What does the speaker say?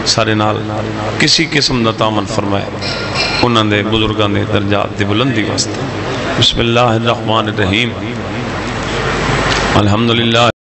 सारे नाल किसी किस्म का तामन फरमाए, उन्होंने बुजुर्गों के दर्जात की बुलंदी वास्ते। बिस्मिल्लाहिर्रहमानिर्रहीम। अल्हम्दुलिल्लाह।